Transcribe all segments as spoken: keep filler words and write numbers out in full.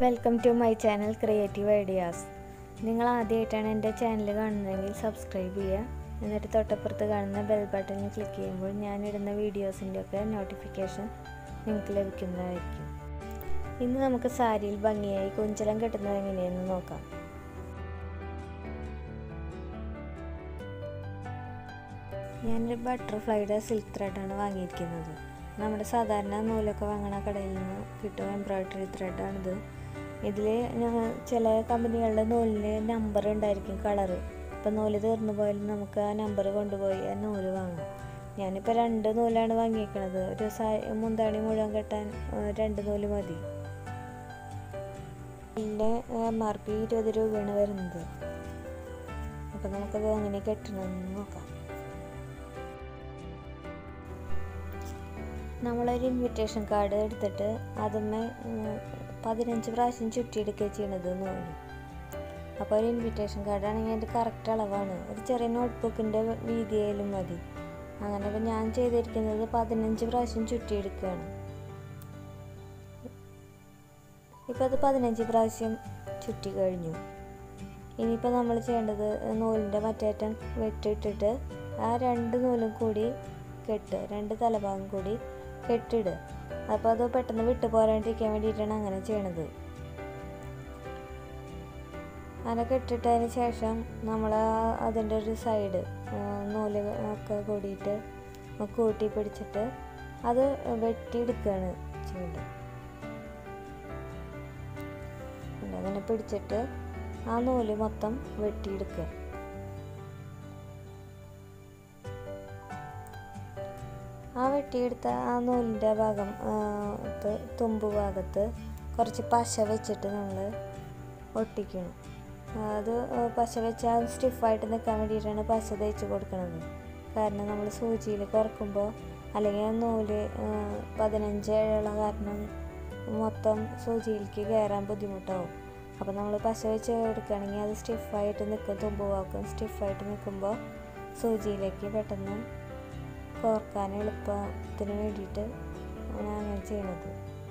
Welcome to my channel creative ideas. നിങ്ങൾ ആദ്യമായിട്ടാണ് എൻ്റെ ചാനൽ കാണുന്നതെങ്കിൽ സബ്സ്ക്രൈബ് ചെയ്യുക. എന്നിട്ട് തൊട്ടപ്പുറത്ത് കാണുന്ന ബെൽ ബട്ടണിൽ ക്ലിക്ക് ചെയ്യുമ്പോൾ ഞാനിടുന്ന വീഡിയോസിൻ്റെയൊക്കെ നോട്ടിഫിക്കേഷൻ നിങ്ങൾക്ക് ലഭിക്കുന്നതായിരിക്കും. ഇന്ന് നമുക്ക് സാരിയിൽ ഭംഗിയായി കുഞ്ചലം കെട്ടുന്നത് എങ്ങനെയെന്ന് നോക്കാം. ഞാനൊരു ബട്ടർഫ്ലൈയുടെ സിൽക്ക് ത്രെഡാണ് വാങ്ങിയിരിക്കുന്നത്. നമ്മുടെ സാധാരണ നൂലൊക്കെ വാങ്ങണ കടയിൽ നിന്ന് കിട്ടും എംബ്രോയ്ഡറി ത്രെഡാണിത്. ഇതിൽ ചില കമ്പനികളുടെ നൂലിന് നമ്പർ ഉണ്ടായിരിക്കും, കളറ്. ഇപ്പം നൂല് തീർന്നു പോയാലും നമുക്ക് ആ നമ്പർ കൊണ്ടുപോയി ആ നൂല് വാങ്ങാം. ഞാനിപ്പോൾ രണ്ട് നൂലാണ് വാങ്ങിയിരിക്കുന്നത്. ഒരു സാ മുന്താണി മുഴുവൻ കെട്ടാൻ രണ്ട് നൂല് മതി. ഇതിൻ്റെ എം ആർ പി ഇരുപത് രൂപയാണ് വരുന്നത്. അപ്പം നമുക്കത് എങ്ങനെ കെട്ടണമെന്ന് നോക്കാം. നമ്മളൊരു ഇൻവിറ്റേഷൻ കാർഡ് എടുത്തിട്ട് അതിന്മേ പതിനഞ്ച് പ്രാവശ്യം ചുറ്റിയെടുക്കുക ചെയ്യണത് നൂല്. അപ്പോൾ ഒരു ഇൻവിറ്റേഷൻ കാർഡാണെങ്കിൽ അതിൻ്റെ കറക്റ്റ് അളവാണ്. ഒരു ചെറിയ നോട്ട് ബുക്കിൻ്റെ വീതിയായാലും മതി. അങ്ങനെ ഇപ്പോൾ ഞാൻ ചെയ്തിരിക്കുന്നത് പതിനഞ്ച് പ്രാവശ്യം ചുറ്റിയെടുക്കുകയാണ്. ഇപ്പോൾ അത് പതിനഞ്ച് പ്രാവശ്യം ചുറ്റി കഴിഞ്ഞു. ഇനിയിപ്പോൾ നമ്മൾ ചെയ്യേണ്ടത് നൂലിൻ്റെ മറ്റേറ്റം വെട്ടിയിട്ടിട്ട് ആ രണ്ട് നൂലും കൂടി കെട്ട്, രണ്ട് തലഭാഗം കൂടി കെട്ടിടുക. അപ്പോൾ അത് പെട്ടെന്ന് വിട്ടു പോരാണ്ടിരിക്കാൻ വേണ്ടിയിട്ടാണ് അങ്ങനെ ചെയ്യണത്. അങ്ങനെ കെട്ടിട്ടതിന് ശേഷം നമ്മൾ അതിൻ്റെ ഒരു സൈഡ് നൂല് ഒക്കെ കൂടിയിട്ട് കൂട്ടി പിടിച്ചിട്ട് അത് വെട്ടിയെടുക്കുകയാണ് ചെയ്യേണ്ടത്. അങ്ങനെ പിടിച്ചിട്ട് ആ നൂല് മൊത്തം വെട്ടിയെടുക്കുക. ആ വെട്ടിയെടുത്ത ആ നൂലിൻ്റെ ഭാഗം തുമ്പ് ഭാഗത്ത് കുറച്ച് പശ വെച്ചിട്ട് നമ്മൾ ഒട്ടിക്കണം. അത് പശ വെച്ചാൽ സ്റ്റിഫായിട്ട് നിൽക്കാൻ വേണ്ടിയിട്ടാണ് പശ തേച്ച് കൊടുക്കുന്നത്. കാരണം നമ്മൾ സൂചിയിൽ കുറക്കുമ്പോൾ അല്ലെങ്കിൽ ആ നൂല് പതിനഞ്ച് ഏഴുള്ള കാരണം മൊത്തം സൂചിയിലേക്ക് കയറാൻ ബുദ്ധിമുട്ടാവും. അപ്പോൾ നമ്മൾ പശ വെച്ച് എടുക്കുകയാണെങ്കിൽ അത് സ്റ്റിഫായിട്ട് നിൽക്കും. തുമ്പ് ഭാഗം സ്റ്റിഫായിട്ട് നിൽക്കുമ്പോൾ സൂചിയിലേക്ക് പെട്ടെന്ന് കോർക്കാൻ എളുപ്പത്തിന് വേണ്ടിയിട്ട് ആണ് അങ്ങനെ ചെയ്യണത്.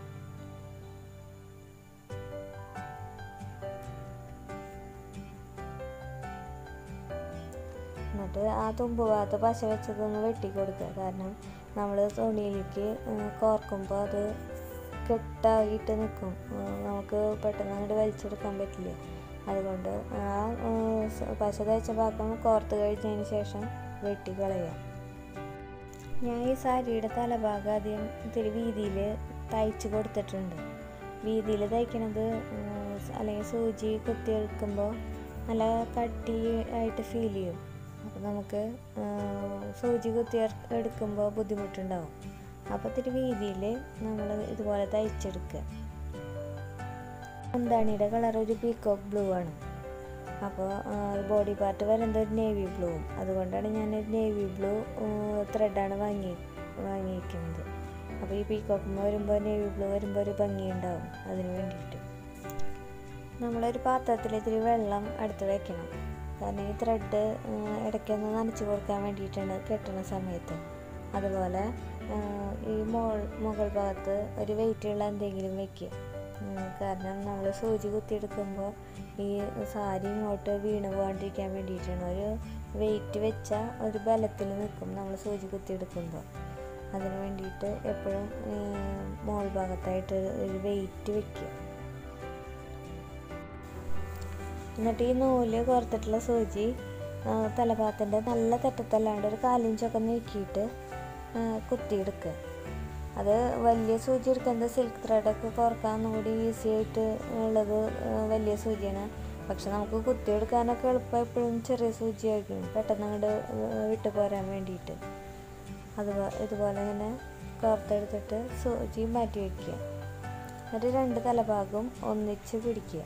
എന്നിട്ട് ആ തുമ്പ് ഭാഗത്ത് പശ വെച്ചതൊന്ന് വെട്ടി കൊടുക്കുക. കാരണം നമ്മൾ തുണിയിലേക്ക് കോർക്കുമ്പോൾ അത് കെട്ടായിട്ട് നിൽക്കും, നമുക്ക് പെട്ടെന്ന് അങ്ങോട്ട് വലിച്ചെടുക്കാൻ പറ്റില്ല. അതുകൊണ്ട് ആ പശ തേച്ച ഭാഗം കോർത്ത് കഴിഞ്ഞതിന് ശേഷം വെട്ടി കളയുക. ഞാൻ ഈ സാരിയുടെ തലഭാഗം ആദ്യം ഇത്തിരി വീതിയിൽ തയ്ച്ച് കൊടുത്തിട്ടുണ്ട്. വീതിയിൽ തയ്ക്കണത് അല്ലെങ്കിൽ സൂചി കുത്തിയെടുക്കുമ്പോൾ നല്ല കട്ടി ആയിട്ട് ഫീൽ ചെയ്യും. അപ്പോൾ നമുക്ക് സൂചി കുത്തി എടുക്കുമ്പോൾ ബുദ്ധിമുട്ടുണ്ടാവും. അപ്പോൾ ഇത്തിരി വീതിയിൽ നമ്മൾ ഇതുപോലെ തയ്ച്ചെടുക്കുക. മുന്താണിയുടെ കളർ ഒരു പീക്കോക്ക് ബ്ലൂ ആണ്. അപ്പോൾ ബോഡി പാർട്ട് വരുന്നത് ഒരു നേവി ബ്ലൂവും. അതുകൊണ്ടാണ് ഞാനൊരു നേവി ബ്ലൂ ത്രെഡാണ് വാങ്ങി വാങ്ങിയിരിക്കുന്നത്. അപ്പോൾ ഈ പീക്കോക്കുമ്പോൾ വരുമ്പോൾ നേവി ബ്ലൂ വരുമ്പോൾ ഒരു ഭംഗിയുണ്ടാവും. അതിന് വേണ്ടിയിട്ട് നമ്മളൊരു പാത്രത്തിൽ ഇത്തിരി വെള്ളം അടുത്ത് വയ്ക്കണം. കാരണം ഈ ത്രെഡ് ഇടയ്ക്കൊന്ന് നനച്ച് കൊടുക്കാൻ വേണ്ടിയിട്ടാണ് കെട്ടുന്ന സമയത്ത്. അതുപോലെ ഈ മോൾ മുകൾ ഭാഗത്ത് ഒരു വെയിറ്റുള്ള എന്തെങ്കിലും വയ്ക്കുക. കാരണം നമ്മൾ സൂചി കുത്തിയെടുക്കുമ്പോൾ ഈ സാരി ഇങ്ങോട്ട് വീണ് പോകാണ്ടിരിക്കാൻ വേണ്ടിയിട്ടാണ്. ഒരു വെയിറ്റ് വെച്ചാൽ ഒരു ബലത്തിൽ നിൽക്കും നമ്മൾ സൂചി കുത്തിയെടുക്കുമ്പോൾ. അതിന് വേണ്ടിയിട്ട് എപ്പോഴും മോൾ ഭാഗത്തായിട്ട് ഒരു വെയിറ്റ് വയ്ക്കുക. എന്നിട്ട് ഈ നൂല് കോർത്തിട്ടുള്ള സൂചി തലഭാഗത്തിൻ്റെ നല്ല തെറ്റത്തല്ലാണ്ട് ഒരു കാലിഞ്ചൊക്കെ നീക്കിയിട്ട് കുത്തിയെടുക്കുക. അത് വലിയ സൂചി എടുക്കുന്നത് സിൽക്ക് ത്രെഡൊക്കെ കോർക്കാൻ കൂടി ഈസി ആയിട്ട് ഉള്ളത് വലിയ സൂചിയാണ്. പക്ഷെ നമുക്ക് കുത്തിയെടുക്കാനൊക്കെ എളുപ്പം എപ്പോഴും ചെറിയ സൂചിയായിരിക്കും, പെട്ടെന്ന് അങ്ങോട്ട് വിട്ടു പോരാൻ വേണ്ടിയിട്ട്. അതുപോലെ ഇതുപോലെ ഇങ്ങനെ കോർത്തെടുത്തിട്ട് സൂചി മാറ്റി വയ്ക്കുക. എന്നിട്ട് രണ്ട് തലഭാഗവും ഒന്നിച്ച് പിടിക്കുക.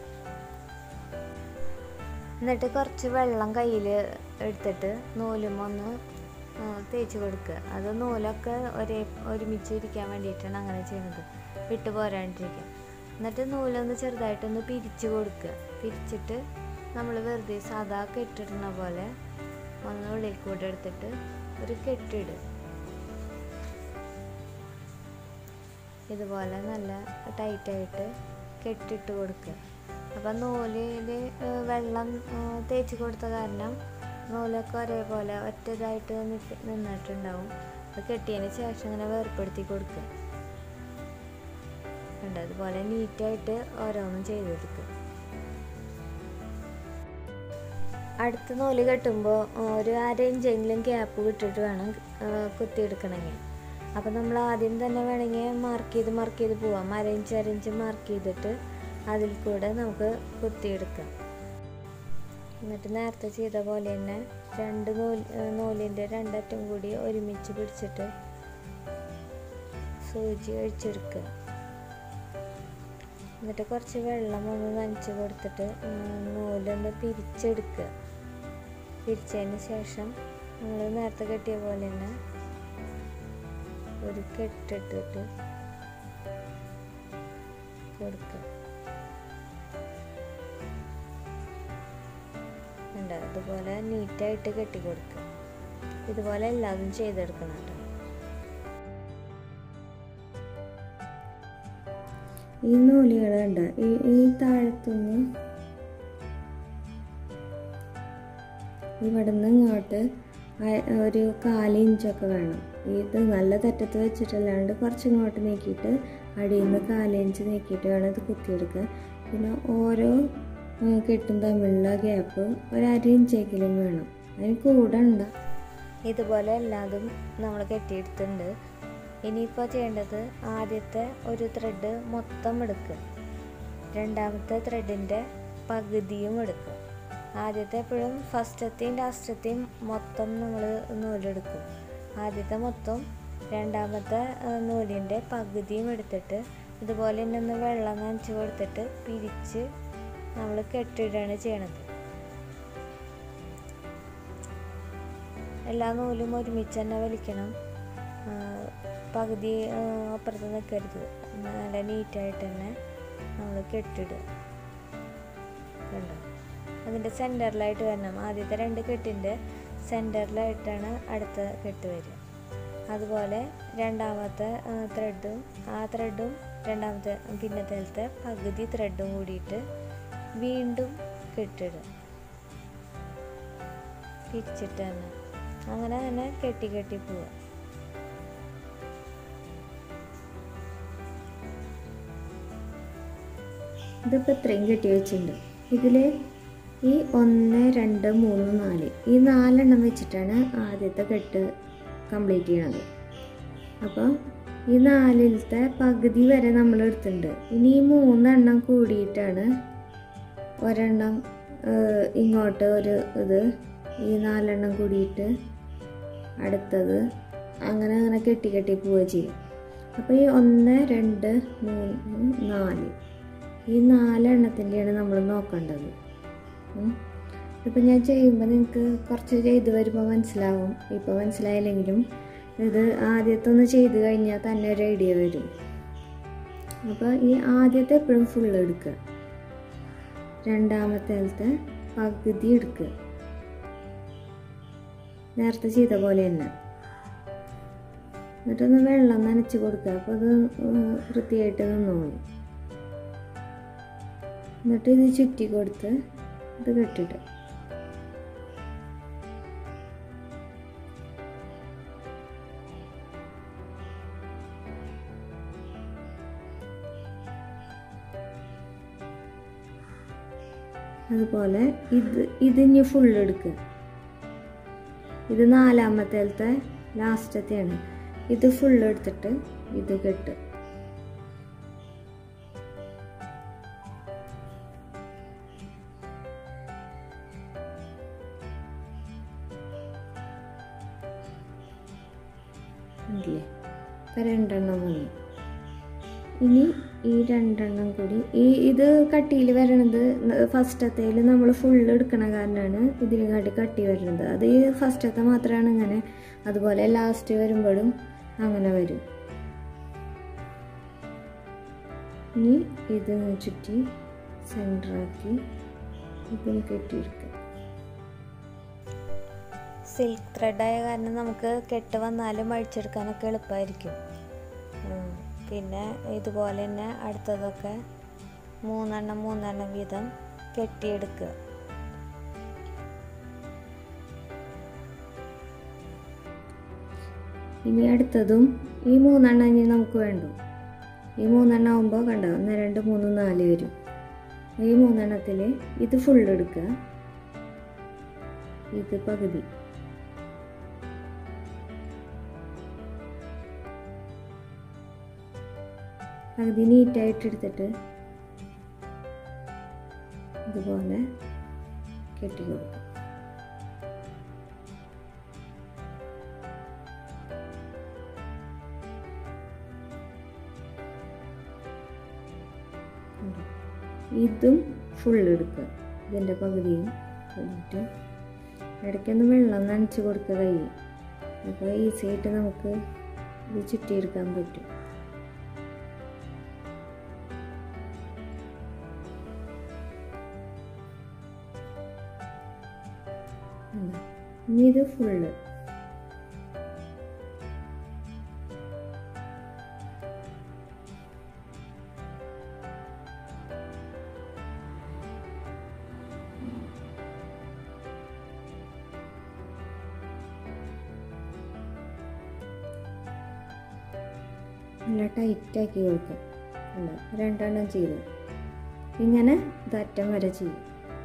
എന്നിട്ട് കുറച്ച് വെള്ളം കയ്യിൽ എടുത്തിട്ട് നൂലും ഒന്ന് തേച്ച് കൊടുക്കുക. അത് നൂലൊക്കെ ഒരേ ഒരുമിച്ച് ഇരിക്കാൻ വേണ്ടിയിട്ടാണ് അങ്ങനെ ചെയ്യുന്നത്, വിട്ടു പോരാണ്ടിരിക്കുക. എന്നിട്ട് നൂലൊന്ന് ചെറുതായിട്ടൊന്ന് പിരിച്ച് കൊടുക്കുക. പിരിച്ചിട്ട് നമ്മൾ വെറുതെ സാധാ കെട്ടിടുന്ന പോലെ ഒന്ന് ഉള്ളിൽ കൂടെ എടുത്തിട്ട് ഒരു കെട്ടിടുക. ഇതുപോലെ നല്ല ടൈറ്റായിട്ട് കെട്ടിട്ട് കൊടുക്കുക. അപ്പം നൂലിൽ വെള്ളം തേച്ച് കൊടുത്ത കാരണം നൂലൊക്കെ ഒരേപോലെ ഒറ്റതായിട്ട് നിന്നിട്ടുണ്ടാവും. അത് കെട്ടിയതിന് ശേഷം ഇങ്ങനെ വേർപ്പെടുത്തി കൊടുക്കുക. ഉണ്ട് അതുപോലെ നീറ്റായിട്ട് ഓരോന്നും ചെയ്തെടുക്കുക. അടുത്ത നൂല് കെട്ടുമ്പോൾ ഒരു അര ഇഞ്ചെങ്കിലും ഗ്യാപ്പ് വിട്ടിട്ട് വേണം കുത്തിയെടുക്കണമെങ്കിൽ. അപ്പം നമ്മൾ ആദ്യം തന്നെ വേണമെങ്കിൽ മാർക്ക് ചെയ്ത് മാർക്ക് ചെയ്ത് പോവാം. അര ഇഞ്ച് അര ഇഞ്ച് മാർക്ക് ചെയ്തിട്ട് അതിൽ കൂടെ നമുക്ക് കുത്തിയെടുക്കാം. എന്നിട്ട് നേരത്തെ ചെയ്ത പോലെ തന്നെ രണ്ട് നൂല് നൂലിൻ്റെ രണ്ടറ്റം കൂടി ഒരുമിച്ച് പിടിച്ചിട്ട് സൂചി അഴിച്ചെടുക്കുക. എന്നിട്ട് കുറച്ച് വെള്ളം ഒന്ന് നനച്ച് കൊടുത്തിട്ട് നൂലൊന്ന് പിരിച്ചെടുക്കുക. പിരിച്ചതിന് ശേഷം നമ്മൾ നേരത്തെ കെട്ടിയ പോലെ തന്നെ ഒരു കെട്ടിട്ടിട്ട് കൊടുക്കുക. ഉണ്ട് അതുപോലെ നീറ്റായിട്ട് കെട്ടി കൊടുക്കുക. ഇതുപോലെ എല്ലാതും ചെയ്തെടുക്കണം കേട്ടോ. ഈ നൂലുകളുണ്ട് ഈ ഈ താഴത്തുനിന്ന് ഇവിടെ നിന്ന് ഇങ്ങോട്ട് ഒരു കാല് ഇഞ്ചൊക്കെ വേണം. ഇത് നല്ല തെറ്റത്ത് വെച്ചിട്ടല്ലാണ്ട് കുറച്ച് ഇങ്ങോട്ട് നീക്കിയിട്ട് അടിയിൽ നിന്ന് കാല് ഇഞ്ച് നീക്കിയിട്ട് വേണം ഇത് കുത്തിയെടുക്കുക. പിന്നെ ഓരോ കെട്ടും തമ്മിലുള്ള ഗ്യാപ്പ് ഒരു അര ഇഞ്ചെങ്കിലും വേണം. അതിന് കൂടെ ഉണ്ട്. ഇതുപോലെ എല്ലാതും നമ്മൾ കെട്ടിയെടുത്തിട്ടുണ്ട്. ഇനിയിപ്പോൾ ചെയ്യേണ്ടത് ആദ്യത്തെ ഒരു ത്രെഡ് മൊത്തം എടുക്കുക. രണ്ടാമത്തെ ത്രെഡിൻ്റെ പകുതിയും എടുക്കുക. ആദ്യത്തെ എപ്പോഴും ഫസ്റ്റത്തെയും ലാസ്റ്റത്തെയും മൊത്തം നമ്മൾ നൂലെടുക്കും. ആദ്യത്തെ മൊത്തം രണ്ടാമത്തെ നൂലിൻ്റെ പകുതിയും എടുത്തിട്ട് ഇതുപോലെ തന്നെ ഒന്ന് വെള്ളം നനച്ച് കൊടുത്തിട്ട് പിരിച്ച് നമ്മൾ കെട്ടിടുകയാണ് ചെയ്യണത്. എല്ലാ നൂലും ഒരുമിച്ച് തന്നെ വലിക്കണം. പകുതി അപ്പുറത്ത് നിൽക്കരുത്. നല്ല നീറ്റായിട്ട് തന്നെ നമ്മൾ കെട്ടിടുക. കണ്ടോ? അതിൻ്റെ സെൻറ്ററിലായിട്ട് വരണം. ആദ്യത്തെ രണ്ട് കെട്ടിൻ്റെ സെൻറ്ററിലായിട്ടാണ് അടുത്ത കെട്ട് വരിക. അതുപോലെ രണ്ടാമത്തെ ത്രെഡും ആ ത്രെഡും രണ്ടാമത്തെ പിന്നത്തെ പകുതി ത്രെഡും കൂടിയിട്ട് വീണ്ടും കെട്ടിടുക. പിരിച്ചിട്ട് തന്നെ അങ്ങനെ തന്നെ കെട്ടി കെട്ടി പോവുക. ഇതിപ്പോൾ ഇത്രയും കെട്ടി വെച്ചിട്ടുണ്ട്. ഇതിൽ ഈ ഒന്ന് രണ്ട് മൂന്ന് നാല് ഈ നാലെണ്ണം വെച്ചിട്ടാണ് ആദ്യത്തെ കെട്ട് കംപ്ലീറ്റ് ചെയ്യണത്. അപ്പോൾ ഈ നാലിലത്തെ പകുതി വരെ നമ്മൾ എടുത്തിട്ടുണ്ട്. ഇനി ഈ മൂന്നെണ്ണം കൂടിയിട്ടാണ് ഒരെണ്ണം ഇങ്ങോട്ട് ഒരു ഇത് ഈ നാലെണ്ണം കൂടിയിട്ട് അടുത്തത് അങ്ങനെ അങ്ങനെ കെട്ടി കെട്ടി പോവുക ചെയ്യും. അപ്പോൾ ഈ ഒന്ന് രണ്ട് മൂന്ന് നാല് ഈ നാലെണ്ണത്തിൻ്റെയാണ് നമ്മൾ നോക്കേണ്ടത്. ഇപ്പം ഞാൻ ചെയ്യുമ്പോൾ നിങ്ങൾക്ക് കുറച്ച് ചെയ്ത് വരുമ്പോൾ മനസ്സിലാവും. ഇപ്പോൾ മനസ്സിലായില്ലെങ്കിലും ഇത് ആദ്യത്തെ ഒന്ന് ചെയ്ത് കഴിഞ്ഞാൽ തന്നെ ഒരു ഐഡിയ വരും. അപ്പോൾ ഈ ആദ്യത്തെ എപ്പോഴും ഫുള്ള് എടുക്കുക. രണ്ടാമത്തെ പകുതി എടുക്കുക. നേരത്തെ ചെയ്ത പോലെ തന്നെ. എന്നിട്ടൊന്ന് വെള്ളം നനച്ച് കൊടുക്കുക. അപ്പോൾ അത് വൃത്തിയായിട്ട് നിന്നോളും. എന്നിട്ട് ഇത് ചുറ്റി കൊടുത്ത് ഇത് കെട്ടിട്ട് അതുപോലെ ഇത് ഇതിന് ഫുള്ള് എടുക്കുക. ഇത് നാലാമത്തെ ലാസ്റ്റത്തെയാണ്. ഇത് ഫുള്ള് എടുത്തിട്ട് ഇത് കെട്ട്. ഇല്ലേ? ഇപ്പം രണ്ടെണ്ണം വന്നു. ഇനി ഈ രണ്ടെണ്ണം കൂടി ഈ ഇത് കട്ടിയിൽ വരണത് ഫസ്റ്റത്തേൽ നമ്മൾ ഫുള്ള് എടുക്കണ കാരണമാണ് ഇതിനെക്കാട്ടി കട്ടി വരുന്നത്. അത് ഈ ഫസ്റ്റത്തെ മാത്രമാണ് ഇങ്ങനെ. അതുപോലെ ലാസ്റ്റ് വരുമ്പോഴും അങ്ങനെ വരും. ഇനി ഇത് ചുറ്റി സെൻറ്ററാക്കി ഇതിന് കെട്ടിയെടുക്കുക. സിൽക്ക് ത്രെഡായ കാരണം നമുക്ക് കെട്ട് വന്നാലും അഴിച്ചെടുക്കാനൊക്കെ എളുപ്പമായിരിക്കും. പിന്നെ ഇതുപോലെ തന്നെ അടുത്തതൊക്കെ മൂന്നെണ്ണം മൂന്നെണ്ണം വീതം കെട്ടിയെടുക്കുക. ഇനി അടുത്തതും ഈ മൂന്നെണ്ണം ഇനി നമുക്ക് വേണ്ടു. ഈ മൂന്നെണ്ണം ആകുമ്പോൾ കണ്ടോ, ഒന്ന് രണ്ട് മൂന്ന് നാല് വരും. ഈ മൂന്നെണ്ണത്തിൽ ഇത് ഫുള്ള് എടുക്കുക, ഇത് പകുതി. പകുതി നീറ്റായിട്ട് എടുത്തിട്ട് ഇതുപോലെ കെട്ടി കൊടുക്കും. ഇതും ഫുള്ള് എടുക്കുക, ഇതിൻ്റെ പകുതിയും എന്നിട്ട് ഇടയ്ക്കൊന്ന് വെള്ളം നനച്ച് കൊടുക്കുക കൈ. അപ്പോൾ ഈസി ആയിട്ട് നമുക്ക് ഇത് ചുറ്റിയെടുക്കാൻ പറ്റും. ഇനി ഇത് ഫുള്ള് നല്ല ടൈറ്റാക്കി കൊടുക്കുക. അല്ല, രണ്ടെണ്ണം ചെയ്തു ഇങ്ങനെ ഇതറ്റം വരെ ചെയ്യും.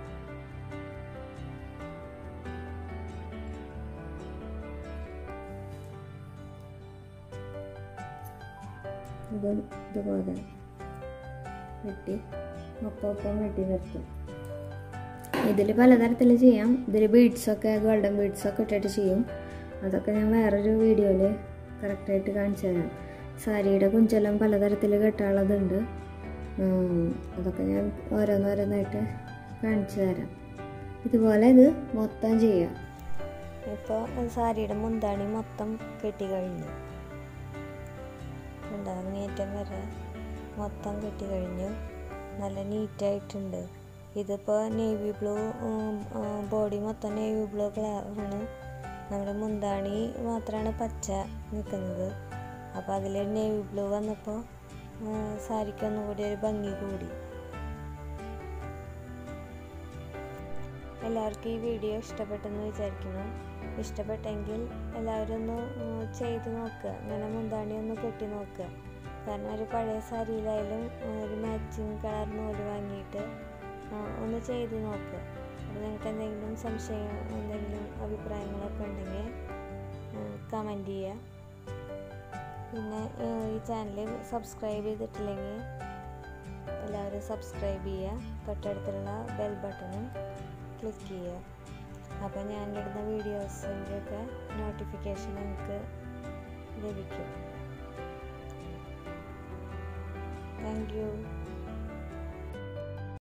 ഇതും ഇതുപോലെ വെട്ടി ഒപ്പം ഒപ്പം വെട്ടി നിർത്തും. ഇതിൽ പലതരത്തിൽ ചെയ്യാം. ഇതിൽ ബീഡ്സൊക്കെ ഗോൾഡൻ ബീഡ്സൊക്കെ ഇട്ടിട്ട് ചെയ്യും. അതൊക്കെ ഞാൻ വേറൊരു വീഡിയോയിൽ കറക്റ്റായിട്ട് കാണിച്ചു തരാം. സാരിയുടെ കുഞ്ചെല്ലാം പലതരത്തിൽ കെട്ടാനുള്ളതുണ്ട്. അതൊക്കെ ഞാൻ ഓരോന്നോരോന്നായിട്ട് കാണിച്ചു തരാം. ഇതുപോലെ ഇത് മൊത്തം ചെയ്യാം. ഇപ്പോൾ സാരിയുടെ മുന്താണി മൊത്തം കെട്ടി കഴിഞ്ഞു. അങ്ങേറ്റം വരെ മൊത്തം കെട്ടി കഴിഞ്ഞു. നല്ല നീറ്റായിട്ടുണ്ട്. ഇതിപ്പോൾ നേവി ബ്ലൂ, ബോഡി മൊത്തം നേവി ബ്ലൂ കളറാണ്. നമ്മുടെ മുന്താണി മാത്രമാണ് പച്ച നിൽക്കുന്നത്. അപ്പോൾ അതിൽ നേവി ബ്ലൂ വന്നപ്പോൾ സാരിക്കൊന്നും കൂടി ഒരു ഭംഗി കൂടി. എല്ലാവർക്കും ഈ വീഡിയോ ഇഷ്ടപ്പെട്ടെന്ന് വിചാരിക്കുന്നു. ഇഷ്ടപ്പെട്ടെങ്കിൽ എല്ലാവരും ഒന്ന് ചെയ്ത് നോക്കുക. ഇങ്ങനെ മുന്താണി ഒന്ന് കെട്ടി നോക്കുക. കാരണം ഒരു പഴയ സാരിയിലായാലും ഒരു മാച്ചിങ് കളർ നൂല് വാങ്ങിയിട്ട് ഒന്ന് ചെയ്ത് നോക്കുക. അപ്പോൾ നിങ്ങൾക്ക് എന്തെങ്കിലും സംശയം, എന്തെങ്കിലും അഭിപ്രായങ്ങളൊക്കെ ഉണ്ടെങ്കിൽ കമൻറ്റ് ചെയ്യുക. പിന്നെ ഈ ചാനൽ സബ്സ്ക്രൈബ് ചെയ്തിട്ടില്ലെങ്കിൽ എല്ലാവരും സബ്സ്ക്രൈബ് ചെയ്യുക. തൊട്ടടുത്തുള്ള ബെൽ ബട്ടണും ക്ലിക്ക് ചെയ്യുക. അപ്പോൾ ഞാനിടുന്ന വീഡിയോസിൻ്റെയൊക്കെ നോട്ടിഫിക്കേഷൻ നിങ്ങൾക്ക് ലഭിക്കും. Thank U.